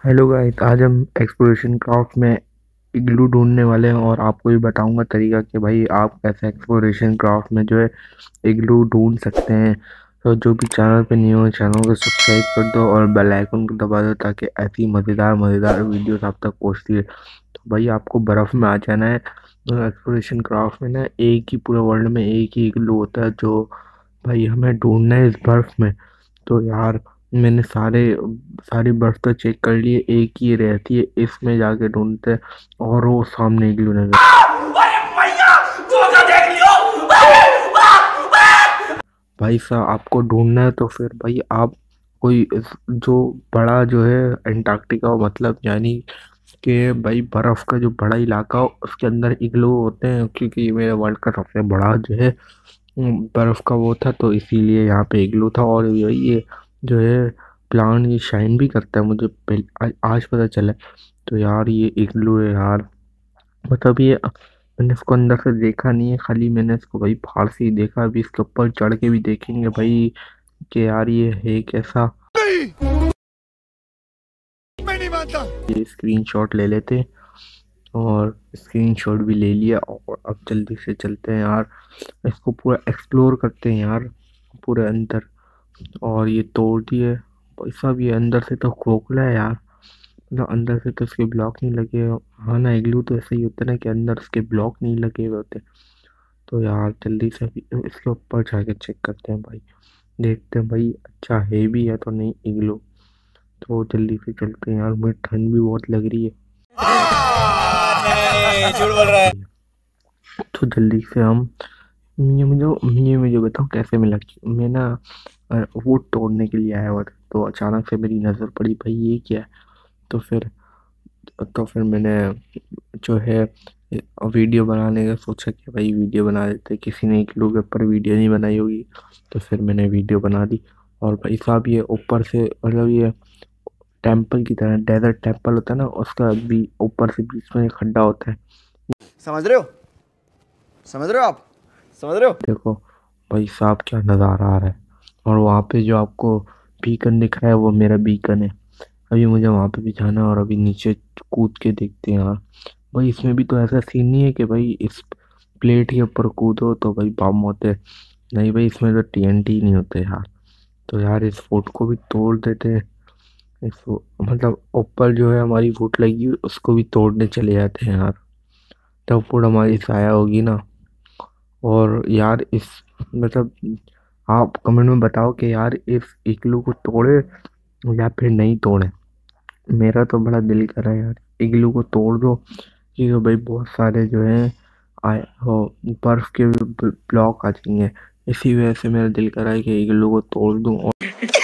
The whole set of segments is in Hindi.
हेलो गाइस, आज हम एक्सप्लोरेशन क्राफ्ट में इग्लू ढूंढने वाले हैं और आपको भी बताऊंगा तरीका कि भाई आप कैसे एक्सप्लोरेशन क्राफ्ट में जो है इग्लू ढूंढ सकते हैं। तो जो भी चैनल पे न्यू है चैनल को सब्सक्राइब कर दो और बेल आइकन को दबा दो ताकि ऐसी मज़ेदार मज़ेदार वीडियोस आप तक पहुंचती है। तो भाई आपको बर्फ़ में आ जाना है। एक्सप्लोरेशन क्राफ्ट में ना एक ही पूरे वर्ल्ड में एक ही इग्लू होता है जो भाई हमें ढूंढना है इस बर्फ़ में। तो यार मैंने सारी बर्फ तो चेक कर ली है, एक ही रहती है, इसमें जाके ढूंढते हैं। और वो सामने इग्लू नजर। भाई साहब आपको ढूंढना है तो फिर भाई आप कोई जो बड़ा जो है अंटार्कटिका मतलब यानी कि भाई बर्फ का जो बड़ा इलाका हो उसके अंदर इग्लू होते हैं, क्योंकि ये मेरे वर्ल्ड का सबसे बड़ा जो है बर्फ का वो था, तो इसीलिए यहाँ पे इग्लू था। और ये जो है प्लांट ये शाइन भी करता है, मुझे आज पता चला। तो यार ये इग्लू है यार, मतलब ये मैंने इसको अंदर से देखा नहीं है, खाली मैंने इसको भाई बाहर से ही देखा। अभी इसके ऊपर चढ़ के भी देखेंगे भाई कि यार ये है कैसा। मैं नहीं मानता। ये स्क्रीनशॉट ले लेते हैं और स्क्रीनशॉट भी ले लिया और अब जल्दी से चलते हैं यार, इसको पूरा एक्सप्लोर करते हैं यार पूरे अंदर। और ये तोड़ दिए भाई साहब, ये अंदर से तो खोखला है यार, मतलब अंदर से तो इसके ब्लॉक नहीं लगे। हाँ ना, इग्लू तो ऐसे ही होता है ना कि अंदर इसके ब्लॉक नहीं लगे हुए होते। तो यार जल्दी से अभी इसके ऊपर जाके चेक करते हैं भाई, देखते हैं भाई अच्छा है भी है तो नहीं इग्लू। तो जल्दी से चलते हैं यार, मुझे ठंड भी बहुत लग रही है। नहीं, झूठ बोल रहा है। तो जल्दी से हम ये मुझे बताओ कैसे मिला। मैं ना वो तोड़ने के लिए आया हुआ था, तो अचानक से मेरी नज़र पड़ी भाई ये क्या है। तो फिर मैंने जो है वीडियो बनाने का सोचा कि भाई वीडियो बना देते, किसी ने एक लोग ऊपर वीडियो नहीं बनाई होगी। तो फिर मैंने वीडियो बना दी। और भाई साहब ये ऊपर से मतलब ये टेम्पल की तरह डेजर्ट टेम्पल होता है ना, उसका भी ऊपर से बीच में एक खड्डा होता है। समझ रहे हो? समझ रहे हो आप? समझ रहे हो? देखो भाई साहब क्या नज़ारा आ रहा है। और वहाँ पे जो आपको बीकन दिख रहा है वो मेरा बीकन है। अभी मुझे वहाँ पे भी जाना है और अभी नीचे कूद के देखते हैं यार। भाई इसमें भी तो ऐसा सीन नहीं है कि भाई इस प्लेट के ऊपर कूदो तो भाई बम होते। नहीं भाई, इसमें तो टीएनटी नहीं होते यार। तो यार इस फुट को भी तोड़ देते हैं। मतलब ऊपर जो है हमारी फुट लगी हुई उसको भी तोड़ने चले जाते हैं यार, तब फुट हमारी साया होगी ना। और यार इस मतलब आप कमेंट में बताओ कि यार इस इग्लू को तोड़े या फिर नहीं तोड़े। मेरा तो बड़ा दिल कर रहा है यार इग्लू को तोड़ दो, क्योंकि भाई बहुत सारे जो हैं आए हो बर्फ के ब्लॉक आ जाएंगे। इसी वजह से मेरा दिल कर रहा है कि इग्लू को तोड़ दूं और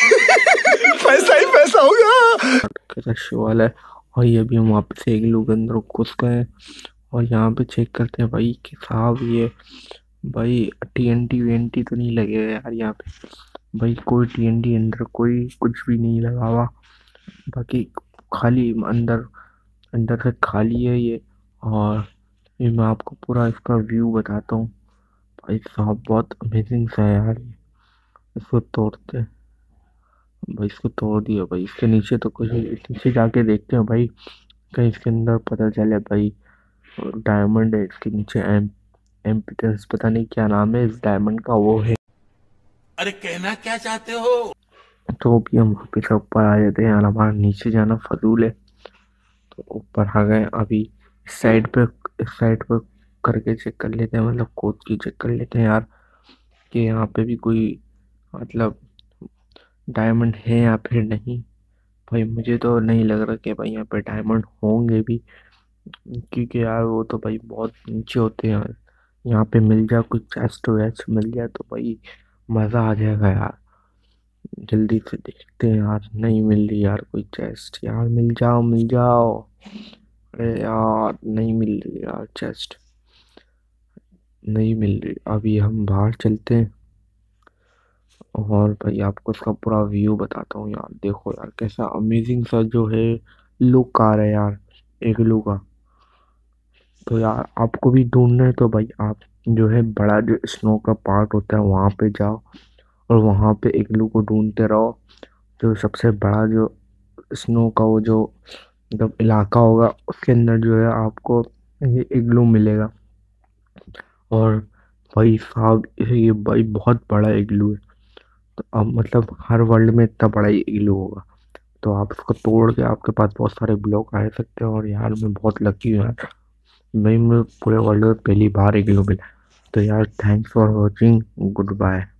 पैसा ही पैसा होगा। कैसा सवाल है। और ये भी हम वापस से इग्लू के अंदर घुस गए और यहाँ पे चेक करते हैं भाई कि साहब ये भाई टीएनटी वीएनटी तो नहीं लगे हुए यार यहाँ पे। भाई कोई टीएनटी अंदर कोई कुछ भी नहीं लगा हुआ, बाकी खाली अंदर अंदर से खाली है ये। और ये मैं आपको पूरा इसका व्यू बताता हूँ। भाई साहब बहुत अमेजिंग सा है यार ये। इसको तोड़ते हैं भाई, इसको तोड़ दिया भाई, इसके नीचे तो कुछ नीचे जाके देखते हैं भाई, कहीं इसके अंदर पता चले भाई डायमंड है इसके नीचे। एम्पिटेंस पता नहीं क्या नाम है इस डायमंड का वो है। अरे कहना क्या चाहते हो? तो भी हम वापिस ऊपर आ जाते हैं यार, हमारा नीचे जाना फजूल है। तो ऊपर आ गए अभी, इस साइड पे करके चेक कर लेते हैं, मतलब कोड की चेक कर लेते हैं यार कि यहाँ पे भी कोई मतलब डायमंड है या फिर नहीं। भाई मुझे तो नहीं लग रहा कि भाई यहाँ पे डायमंड होंगे भी, क्योंकि यार वो तो भाई बहुत नीचे होते हैं यार। यहाँ पे मिल जाए कुछ चेस्ट वेस्ट मिल जाए तो भाई मज़ा आ जाएगा यार। जल्दी से देखते हैं यार, नहीं मिल रही यार कोई चेस्ट, यार मिल जाओ मिल जाओ। अरे यार नहीं मिल रही यार चेस्ट, नहीं मिल रही। अभी हम बाहर चलते हैं और भाई आपको इसका पूरा व्यू बताता हूँ यार। देखो यार कैसा अमेजिंग सा जो है लुक आ रहा है यार इग्लू का। तो यार आपको भी ढूंढना है तो भाई आप जो है बड़ा जो स्नो का पार्ट होता है वहाँ पे जाओ और वहाँ पे इग्लू को ढूंढते रहो। जो सबसे बड़ा जो स्नो का वो जो मतलब इलाका होगा उसके अंदर जो है आपको ये इग्लू मिलेगा। और भाई साहब ये भाई बहुत बड़ा इग्लू है। तो अब मतलब हर वर्ल्ड में इतना बड़ा ही इग्लू होगा। तो आप उसको तोड़ के आपके पास बहुत सारे ब्लॉक आ सकते हो। और यार मैं बहुत लकी हूँ यार, भाई मैं पूरे वर्ल्ड में पहली बार इग्लू मिला। तो यार thanks for watching, good bye.